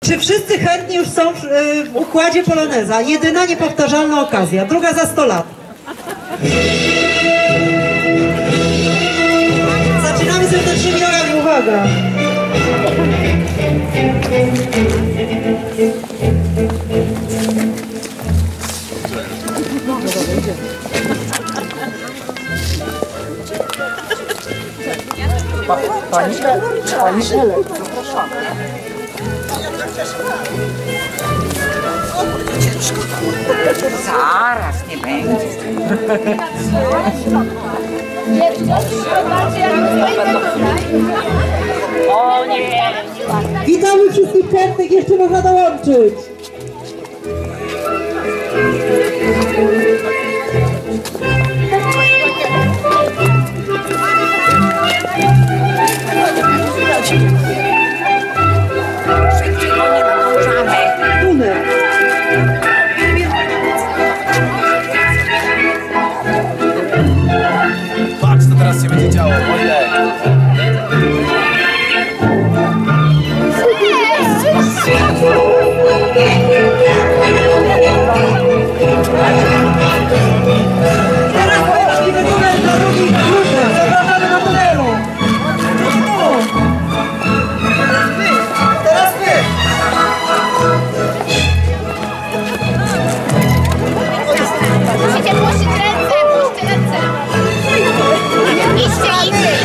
Czy wszyscy chętni już są w układzie poloneza? Jedyna niepowtarzalna okazja, druga za 100 lat. Zaczynamy serdecznymi orami, uwaga! Pani Ele, zapraszamy. Zaraz, nie będzie. O nie! Witamy wszystkich chętnych, jeszcze można dołączyć. Patrz, co teraz się będzie działo, Wojtek. Teraz właściwy numer dla drugich drużyn. Zapraszamy do tunelu. Teraz wy. Musicie puścić ręce, puśćcie ręce. Idźcie.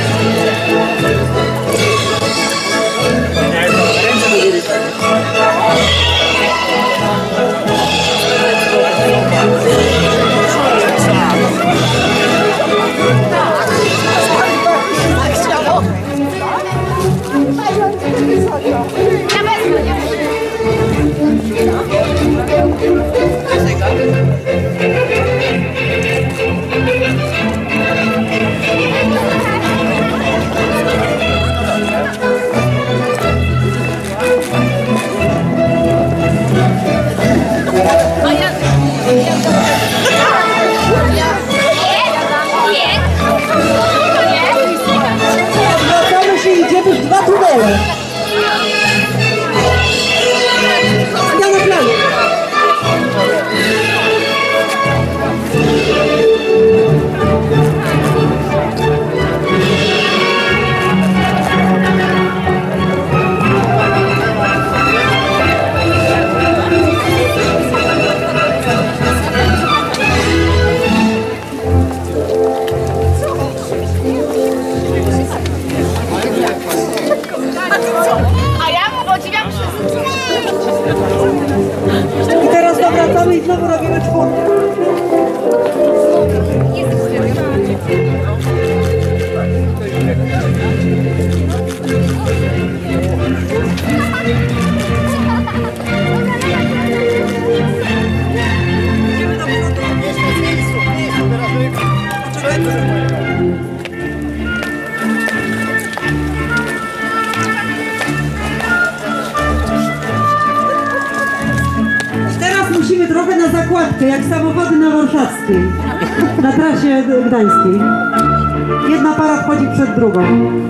Wracamy się, idziemy w 2 tunele. Zmiana planu. A ja podziwiam wszystkich. I teraz wracamy i znowu robimy czwórkę. Teraz musimy trochę na zakładkę, jak samochody na Warszawskiej, na trasie gdańskiej. Jedna para wchodzi przed drugą.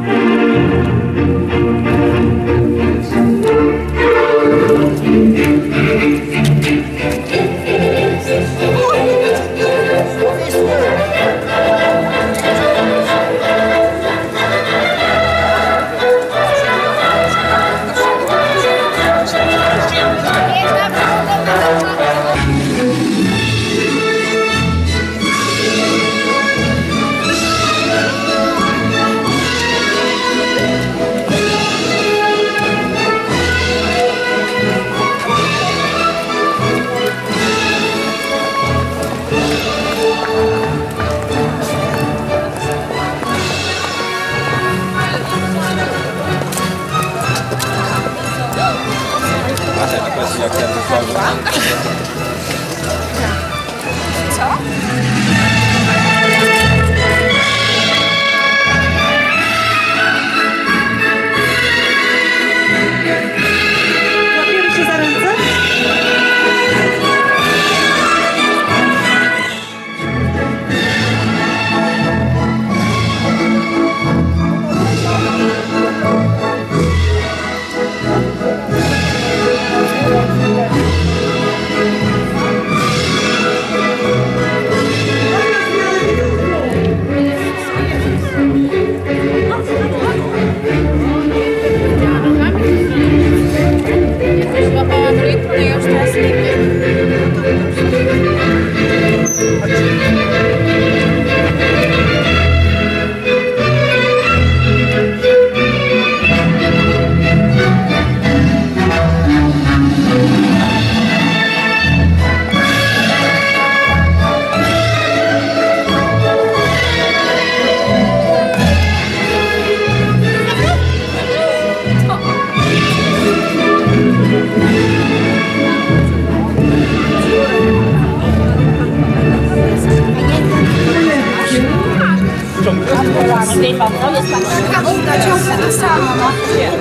Łapiemy się za ręce? Ciągle to samo, no.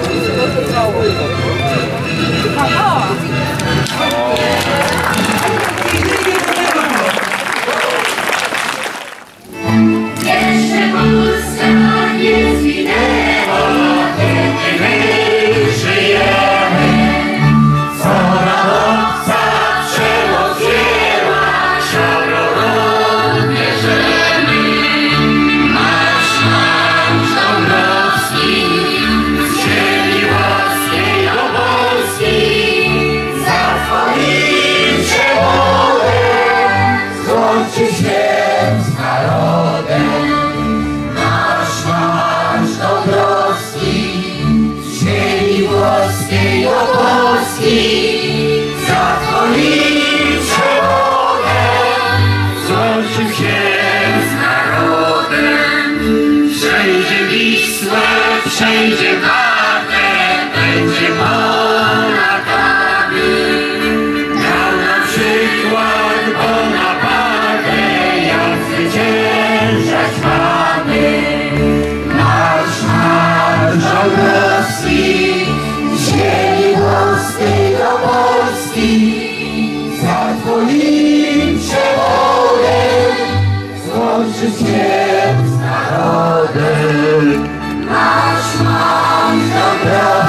Jeszcze Polska nie zginęła, kiedy my żyjemy. Co radowca przełożyła, szarową bierzemy. Marsz, marsz Dąbrowski, z ziemi łaskiej do Polski. Za twoim przełomem złączy się z narodem. Marsz, marsz Dąbrowski, z ziemi włoskiej do Polski. Za twoim przełomem złączył się z narodem. Wszędzie Wisłę, wszędzie Wartę, będzie Polakami. Dał nam przykład Bonaparte, jak zwyciężać mamy. Marsz, marsz Dąbrowski, z ziemi włoskiej do Polski. Za twoim przełomem złączy się z narodem. Marsz, marsz Dąbrowski.